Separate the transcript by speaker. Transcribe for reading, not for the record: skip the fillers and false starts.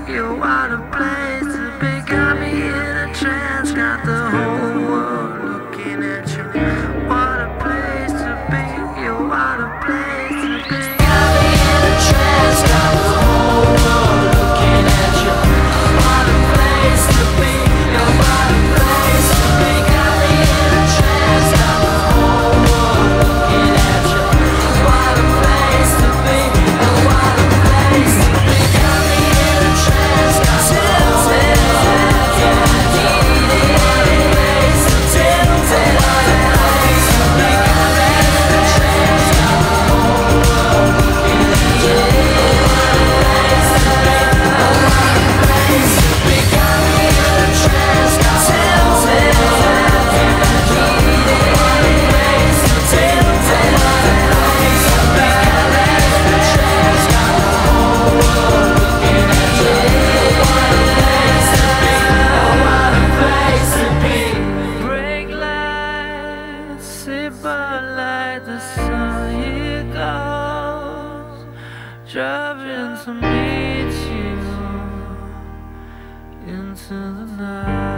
Speaker 1: You what a place to be. Got me in a trance, got the whole world looking at you. What a place to be. You what a place to be. Got me in a trance, got the whole world looking at you. What a place to be. You what a place to be. Got me in a trance, got the whole world looking at you. What a place to be. You what a place to be. Got me in a trance, got the whole world looking at you. Driving to meet you into the night.